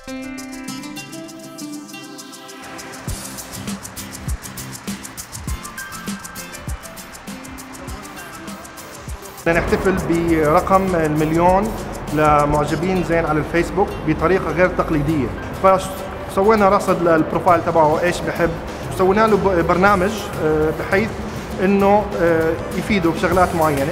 بدنا نحتفل برقم المليون لمعجبين زين على الفيسبوك بطريقة غير تقليدية، فسوينا رصد للبروفايل تبعه ايش بحب، وسوينا له برنامج بحيث انه يفيده بشغلات معينة.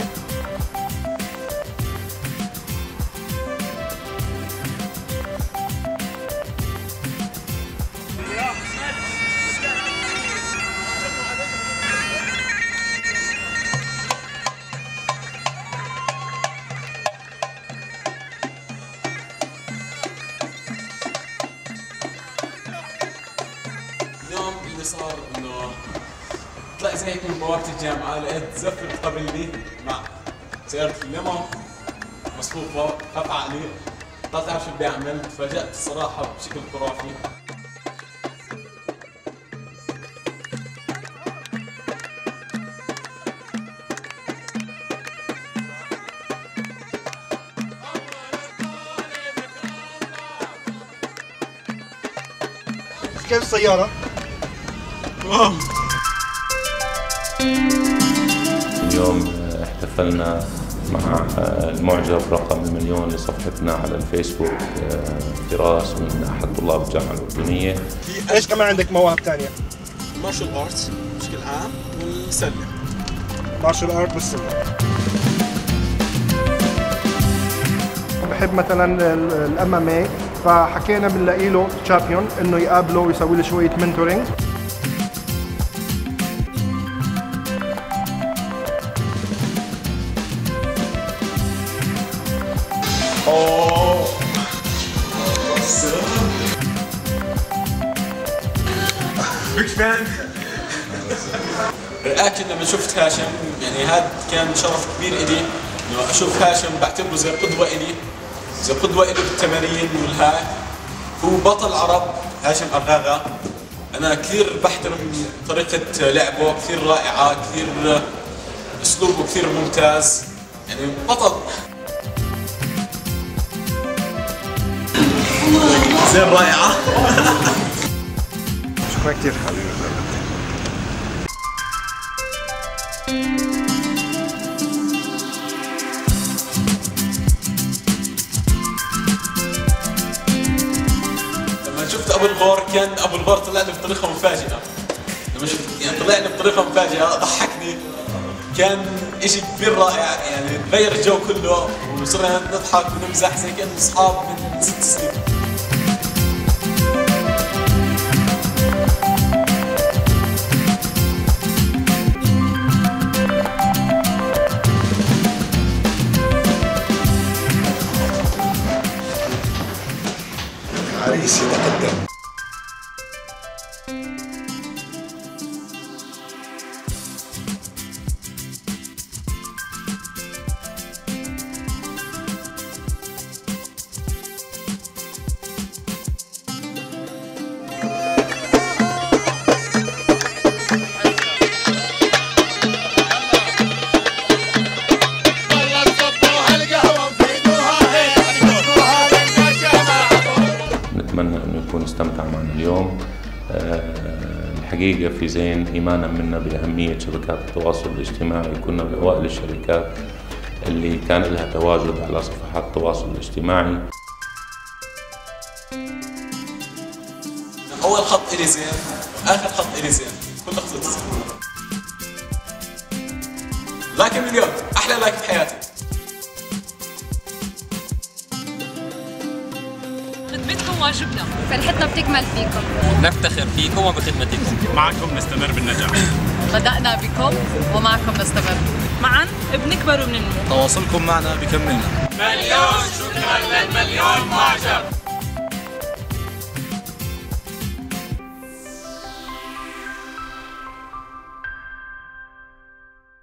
اليوم اللي صار انه طلع زي هيك من بوابة الجامعة، لقيت زفت قبلي مع سيارة الليمون مصفوفة، خاف عقلي، طلعت اعرف شو بدي اعمل، تفاجأت الصراحة بشكل خرافي. كيف السيارة؟ واو. اليوم احتفلنا مع المعجب رقم المليون لصفحتنا على الفيسبوك، فراس من أحد طلاب الجامعة الأردنية. ايش كمان عندك مواهب ثانية؟ مارشال ارتس بشكل عام والسلة. مارشال ارت والسلة. بحب مثلا الام ام اي، فحكينا بنلاقي له تشامبيون انه يقابله ويسوي له شويه منتورينج. اوه بيج فان. رياكشن لما شفت هاشم، يعني هذا كان شرف كبير إلي انه اشوف هاشم، بعتبره زي قدوه إلي، زي قدوه إلي بالتمارين والهاي. هو بطل عرب هاشم أغاغا. انا كثير بحترم طريقه لعبه، كثير رائعه، كثير اسلوبه كثير ممتاز، يعني بطل. زين رائعه. شكرا كثير حبيبي. لما شفت ابو الغور، كان ابو الغور طلع لي بطريقه مفاجئه. لما شفت يعني طلع لي بطريقه مفاجئه ضحكني، كان اشي كثير رائع، يعني غير الجو كله وصرنا نضحك ونمزح زي كأننا اصحاب من 6 سنين. عريس يتقدم. نتمنى انه يكون استمتع معنا اليوم. الحقيقه في زين ايمانا منا باهميه شبكات التواصل الاجتماعي، كنا من اوائل الشركات اللي كان لها تواجد على صفحات التواصل الاجتماعي. اول خط الي زين، اخر خط الي زين، كل خطوط زين. لايك مليون، احلى لايك بحياتي. خدمتكم واجبنا، فرحتنا بتكمل فيكم، نفتخر فيكم وبخدمتكم. معكم نستمر بالنجاح. بدأنا بكم ومعكم نستمر. معا بنكبر وبننمو. تواصلكم معنا بكملنا. مليون شكرا.